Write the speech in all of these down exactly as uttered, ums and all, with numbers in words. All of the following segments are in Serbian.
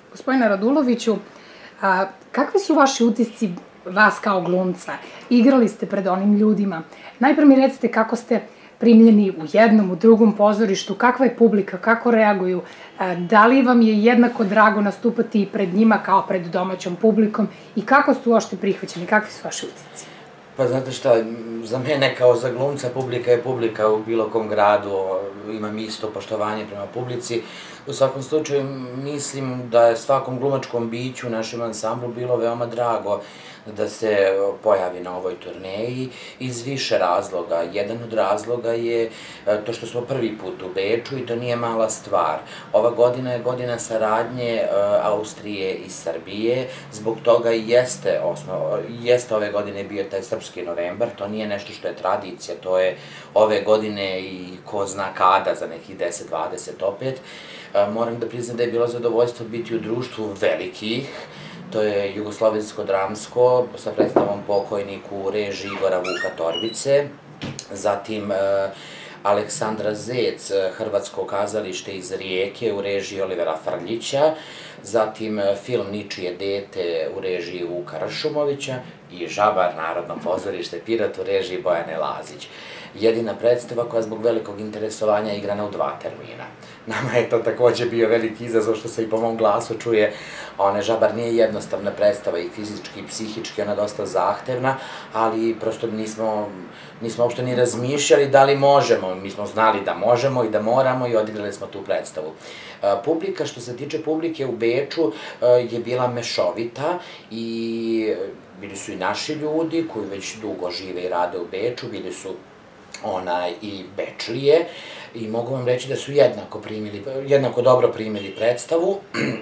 Gospodine Raduloviću, kakvi su vaši utisci vas kao glumca? Igrali ste pred onim ljudima. Najpre mi recite kako ste primljeni u jednom, u drugom pozorištu, kakva je publika, kako reaguju, da li vam je jednako drago nastupati pred njima kao pred domaćom publikom i kako ste uopšte prihvaćeni, kakvi su vaši utisci? Pa znate šta, za mene kao za glumca publika je publika u bilo kom gradu, imam isto poštovanje prema publici. U svakom slučaju mislim da je svakom glumačkom biću u našem ansamblu bilo veoma drago da se pojavi na ovoj turneji iz više razloga. Jedan od razloga je to što smo prvi put u Beču i to nije mala stvar. Ova godina je godina saradnje Austrije i Srbije, zbog toga i jeste, jeste ove godine bio taj srpski novembar, to nije nešto što je tradicija, to je ove godine i ko zna kada, za nekih deset dvadeset opet. Moram da priznam da je bilo zadovoljstvo biti u društvu velikih. To je Jugoslovensko-dramsko sa predstavom Pokojniku u režiji Igora Vuka Torbice, zatim Aleksandra Zec, Hrvatsko kazalište iz Rijeke u režiji Olivera Frljića, zatim film Ničije dete u režiji Vuka Ršumovića i Žabar, Narodno pozorište Pirot u režiji Bojane Lazić. Jedina predstava koja zbog velikog interesovanja je igrana u dva termina. Nama je to takođe bio veliki izazov, što se i po mom glasu čuje. Žabar nije jednostavna predstava i fizički i psihički, ona je dosta zahtevna, ali prosto nismo uopšte ni razmišljali da li možemo. Mi smo znali da možemo i da moramo i odigrali smo tu predstavu. Publika, što se tiče publike u Beču, je bila mešovita i bili su i naši ljudi koji već dugo žive i rade u Beču, bili su i Bečlije i mogu vam reći da su jednako dobro primili predstavu.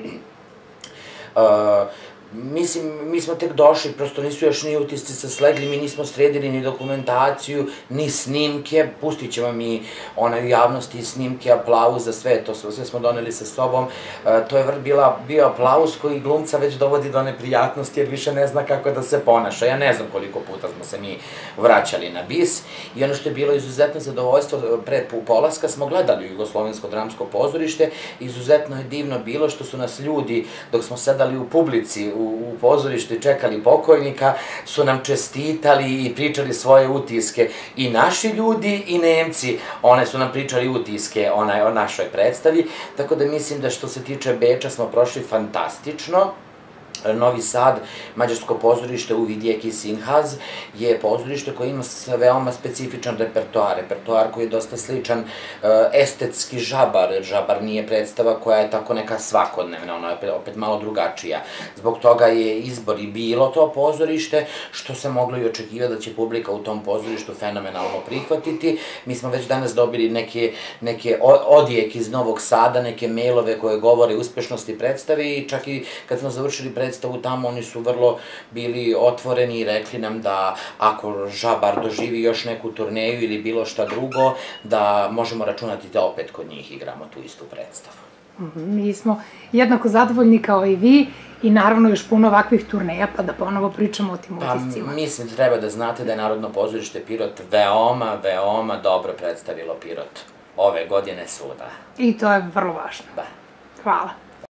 Mislim, mi smo tek došli, prosto nisu još ni utisci se slegli, mi nismo sredili ni dokumentaciju, ni snimke, pustit ćemo mi u javnosti snimke, aplauz za sve to, sve smo doneli sa sobom. To je bio aplauz koji glumca već dovodi do neprijatnosti jer više ne zna kako da se ponaša. Ja ne znam koliko puta smo se mi vraćali na bis i ono što je bilo izuzetno zadovoljstvo, pred polaska smo gledali Jugoslovensko dramsko pozorište, izuzetno je divno bilo što su nas ljudi, dok smo sedali u publici, u pozorištu i čekali pokojnika, su nam čestitali i pričali svoje utiske. I naši ljudi i Nemci, one su nam pričali utiske o našoj predstavi, tako da mislim da što se tiče Beča smo prošli fantastično. Novi Sad, mađarsko pozorište Uvidjeki Sinhaz, je pozorište koje ima veoma specifičan repertoar, repertoar koji je dosta sličan estetski Žabar, jer Žabar nije predstava koja je tako neka svakodnevna, ona je opet malo drugačija. Zbog toga je izbor i bilo to pozorište, što se moglo i očekivati da će publika u tom pozorištu fenomenalno prihvatiti. Mi smo već danas dobili neke odjek iz Novog Sada, neke mailove koje govore uspešnosti predstave i čak i kad smo završili predstavu predstavu tamo, oni su vrlo bili otvoreni i rekli nam da ako Žabar doživi još neku turneju ili bilo šta drugo, da možemo računati da opet kod njih igramo tu istu predstavu. Mi smo jednako zadovoljni kao i vi i naravno još puno ovakvih turneja, pa da ponovo pričamo o tim utiscima. Mislim da treba da znate da je Narodno pozorište Pirot veoma, veoma dobro predstavilo Pirot ove godine svuda. I to je vrlo važno. Da. Hvala.